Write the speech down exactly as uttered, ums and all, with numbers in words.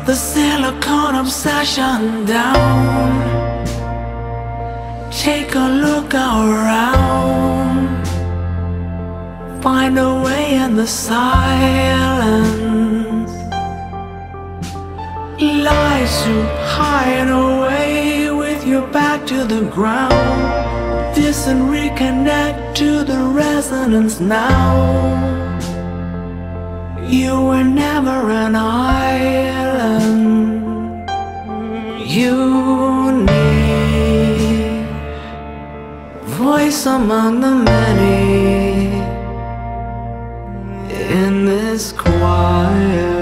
the silicone obsession down. Take a look around, find a way in the silence. Lies to hide away with your back to the ground. Listen, reconnect to the resonance now. You were never an island. Unique voice among the many in this choir.